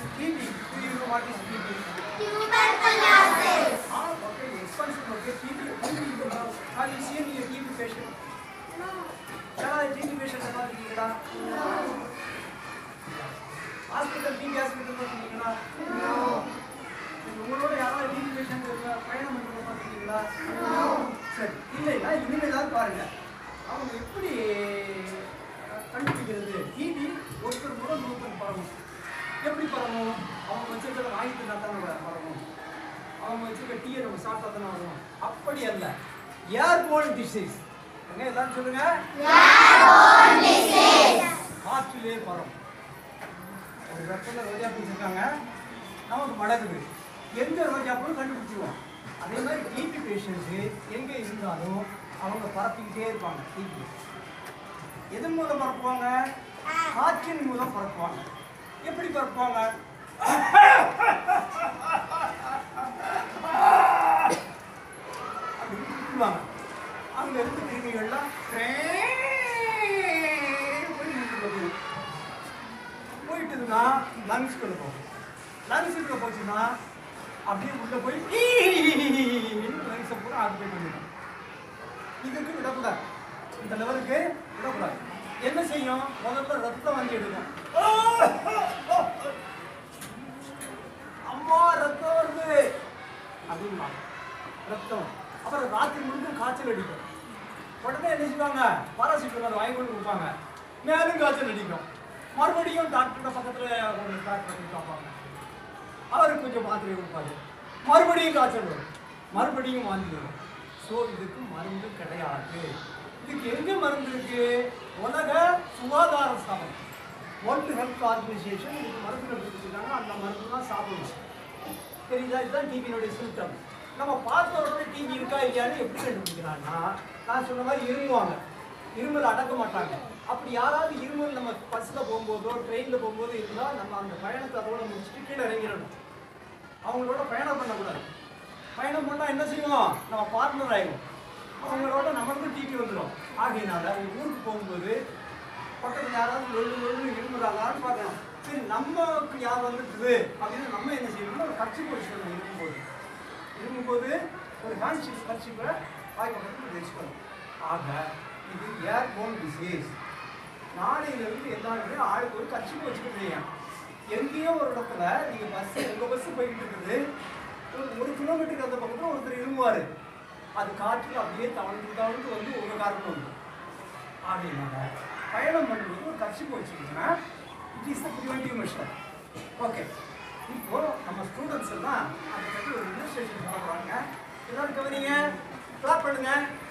TB. Do you know what is TB? Tuberculosis. Okay, expansion. Okay, TB. Have you seen a TB patient? No. TB patient ever இருக்கீங்களா? No. Hospital TB hospital போறீங்களா? No. உங்களோட யாராவது TB patient பயணம் பண்றது பாத்தீங்களா? No. சரி, இல்லைன்னா இனிமே தான் பாருங்க. அவங்க எப்படி கண்டுபிடிக்கிறது? TB ஒருத்தர் மூலம் இன்னொருத்தர் பரவும். எப்படி பரவும்? அவங்க வச்சிருக்கிற வாங்கி தின்னா தானே பரவும். அவங்க வச்சிருக்க டீயை நம்ம சாப்பிட்டா தானே வரும். அப்படி அல்ல. Airborne disease. எங்க எல்லாரும் சொல்லுங்க. Airborne disease. காற்றிலே பரவும். ஒரு வெப்பல ரோஜா பூ இருக்காங்க. நமக்கு மடக்குது. எந்த ரோஜா பூ கண்டுபிடிச்சிருவோம். அதே மாதிரி டிபி பேஷண்ட்ஸ் எங்க இருந்தாலும் அவங்க பரப்பிக்கிட்டே இருப்பாங்க. டிபி எதன் மூலம் பரப்புவாங்க? காற்றின் மூலம் பரப்புவாங்க. எப்படி பரப்புவாங்க? அப்படின்னு கூப்பிடுவாங்க. அங்க இருந்து கிருமிகள்லாம் போயிட்டுதுன்னா லங்ஸ்குள்ள போகும். லங்ஸுக்குள்ள போச்சுன்னா அப்படியே உள்ள போய் லங்ஸை பூரா ஆக்குபை பண்ணிடும். இதுக்கு விடக்கூடாது. இந்த லெவலுக்கு விடக்கூடாது. என்ன செய்யும்? முதல்ல ரத்தம் வாங்கி எடுக்கும். அம்மா ரத்தம் வருது அப்படின்னா ரத்தம். அப்புறம் ராத்திரி முழுக்க காய்ச்சல் அடிக்கும். உடனே என்ன செய்வாங்க? பாராசிட்டமால் வாங்கி கொண்டு கொடுப்பாங்க. மேலும் காய்ச்சல் அடிக்கும். மறுபடியும் டாக்டர்கிட்ட பக்கத்தில் ஒரு டாக்டர் பார்ப்பாங்க. அவருக்கு கொஞ்சம் மாத்திரை கொடுப்பாரு. மறுபடியும் காய்ச்சல் வரும். மறுபடியும் வாந்தி வரும். ஸோ இதுக்கு மருந்து கிடையாது. இதுக்கு எங்க மருந்து இருக்கு? உலக சுகாதார ஸ்தாபனம் வேர்ல்டு ஹெல்த் ஆர்கனைசேஷன் இதுக்கு மருந்து கண்டுபிடிச்சிருக்காங்க. அந்த மருந்து தான் சாப்பிடணும். தெரியுதா? இதுதான் டிபியினுடைய சிம்டம். நம்ம பார்த்த உடனே டிபி இருக்கா இல்லையான்னு எப்படி கண்டுபிடிக்கிறாங்கன்னா, நான் சொன்ன மாதிரி இருமுவாங்க. இருமல் அடக்க மாட்டாங்க. அப்படி யாராவது இருமல் நம்ம பஸ்ஸில் போகும்போதோ ட்ரெயினில் போகும்போது இருந்தால் நம்ம அந்த பயணத்தை அதோட முடிச்சுட்டு கீழே இறங்கிடணும். அவங்களோட பயணம் பண்ணக்கூடாது. பயணம் பண்ணால் என்ன செய்வோம்? நம்ம பார்ட்னர் ஆகிடும். அவங்களோட நம்மளுக்கும் டிபி வந்துடும். ஆகையினால ஒரு ஊருக்கு போகும்போது பக்கத்தில் யாராவது இருமுறாங்கன்னு பார்க்கணும். சரி, நமக்கு யார் வந்துட்டுது அப்படின்னு நம்ம என்ன செய்யணும்னா ஒரு கட்சி பொசிஷன் இருக்கும்போது ஒரு ஹேண்ட்ஷிப் கட்சிப்பை வாய் பக்கத்தில் வச்சுக்கணும். ஆக இது ஏர்போர்ன் டிசீஸ். நாளையிலிருந்து எல்லாருமே ஆளுக்கு ஒரு கட்சிப்பு வச்சுக்கிட்டீங்க. எங்கேயோ ஒரு இடத்துல நீங்கள் உங்கள் பஸ்ஸு போய்கிட்டு இருக்குது. ஒரு கிலோமீட்டருக்கு அந்த பக்கத்தில் ஒருத்தர் இருமுவார். அது காற்றுல அப்படியே தவழ்ந்து வந்து உங்கள் காருக்கு வந்து அப்படின்னாங்க. பயணம் பண்ணுறது ஒரு கட்சிப்பு வச்சுக்கிட்டீங்கன்னா it is the preventive measure. Okay, இப்போ நம்ம ஸ்டூடெண்ட்ஸ் எல்லாம் அதை பற்றி ஒரு இன்வெஸ்டிகேஷன் பண்ண போகிறாங்க. எல்லாரும் கவனிங்க, கிளாப் பண்ணுங்க.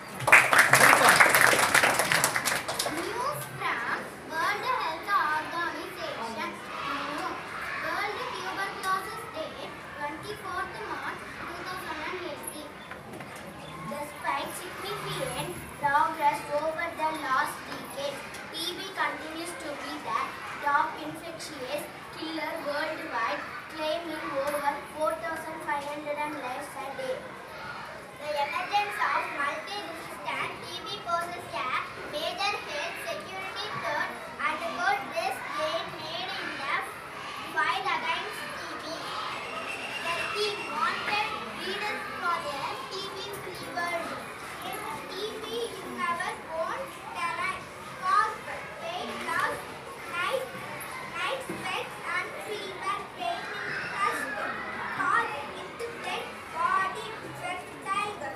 Progress over the last decade, TB continues to be the top infectious killer worldwide, claiming over 4,500 lives a day. The emergence of multi-resistant TB poses a major health security threat and could risk being made in the fight against TB. The team wanted leaders for the TB-free world. TB is our own terrain, caused weight loss, night sweats and fever, pain in chest, caused insect body fatigue,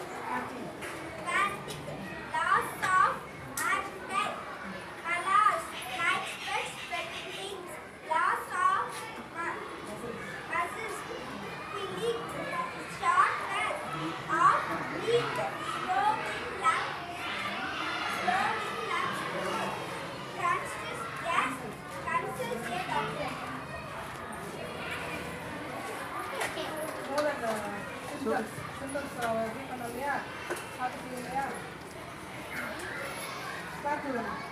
loss of appetite, malaise, night sweats, sweating, loss of muscles, fatigue, shortness of breath, Start